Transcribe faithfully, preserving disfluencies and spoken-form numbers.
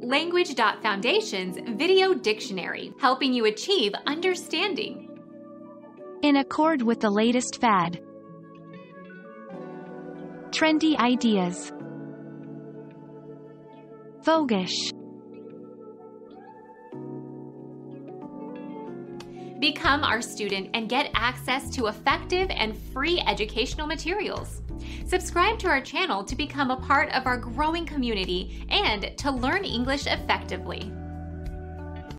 Language Foundation's Video Dictionary, helping you achieve understanding. In accord with the latest fad. Trendy ideas. Voguish. Become our student and get access to effective and free educational materials. Subscribe to our channel to become a part of our growing community and to learn English effectively.